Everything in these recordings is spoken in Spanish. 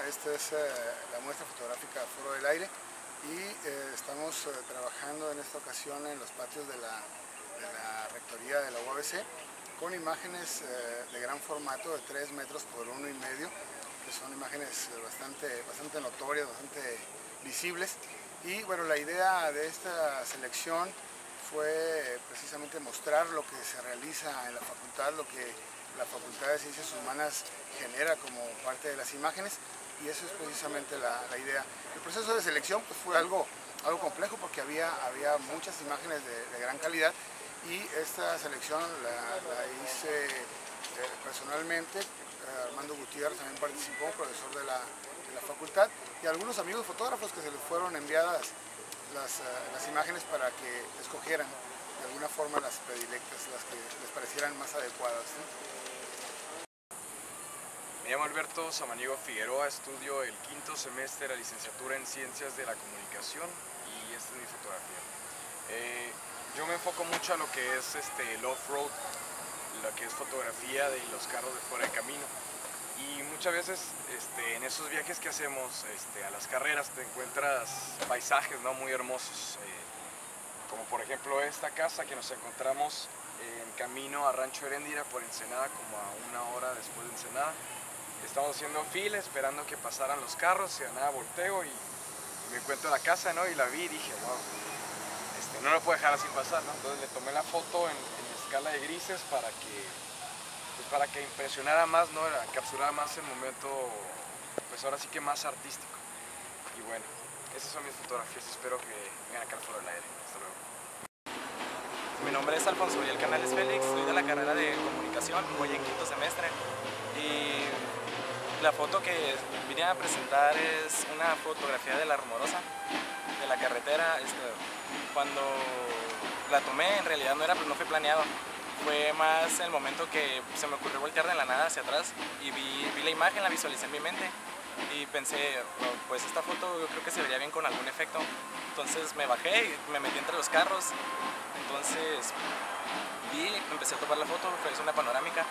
esta es la muestra fotográfica Foro del Aire y estamos trabajando en esta ocasión en los patios de la rectoría de la UABC con imágenes de gran formato de 3 metros por 1,5, que son imágenes bastante notorias, bastante visibles. Y bueno, la idea de esta selección fue precisamente mostrar lo que se realiza en la facultad, lo que la Facultad de Ciencias Humanas genera como parte de las imágenes, y eso es precisamente la idea. El proceso de selección pues, fue algo complejo porque había muchas imágenes de gran calidad, y esta selección la hice personalmente. Armando Gutiérrez también participó, profesor de la facultad, y algunos amigos fotógrafos que se les fueron enviadas las imágenes para que escogieran de alguna forma las predilectas, las que les parecieran más adecuadas, ¿no? Me llamo Alberto Samaniego Figueroa, estudio el 5º semestre de la licenciatura en Ciencias de la Comunicación y esta es mi fotografía. Yo me enfoco mucho a lo que es el off-road, lo que es fotografía de los carros de fuera de camino. Y muchas veces en esos viajes que hacemos a las carreras te encuentras paisajes, ¿no?, muy hermosos, como por ejemplo esta casa que nos encontramos en camino a Rancho Heréndira por Ensenada, como a 1 hora después de Ensenada. Estamos haciendo fila esperando que pasaran los carros, se nada volteo y me encuentro la casa, ¿no?, y la vi y dije, wow, no lo puedo dejar así pasar, ¿no? Entonces le tomé la foto en escala de grises para que impresionara más, ¿no?, capturara más el momento, pues ahora sí que más artístico. Y bueno, esas son mis fotografías, espero que vengan acá al Foro del Aire. Hasta luego. Mi nombre es Alfonso Uriel Canales Félix, soy de la carrera de comunicación, voy en 5º semestre y la foto que vine a presentar es una fotografía de La Rumorosa, de la carretera. Cuando la tomé en realidad no fue planeado, fue más el momento que se me ocurrió voltear de la nada hacia atrás y vi la imagen, la visualicé en mi mente y pensé, pues esta foto yo creo que se vería bien con algún efecto. Entonces me bajé y me metí entre los carros, entonces empecé a tomar la foto, fue una panorámica.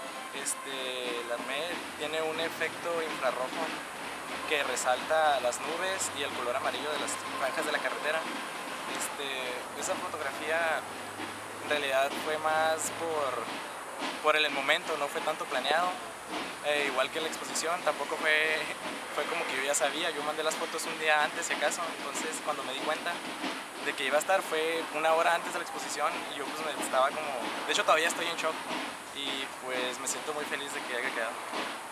La armé, tiene un efecto infrarrojo que resalta las nubes y el color amarillo de las franjas de la carretera. Esa fotografía en realidad fue más por el momento, no fue tanto planeado. Igual que la exposición, tampoco fue como que yo ya sabía, yo mandé las fotos un día antes si acaso, entonces cuando me di cuenta de que iba a estar fue 1 hora antes de la exposición y yo pues estaba como, de hecho todavía estoy en shock y pues me siento muy feliz de que haya quedado.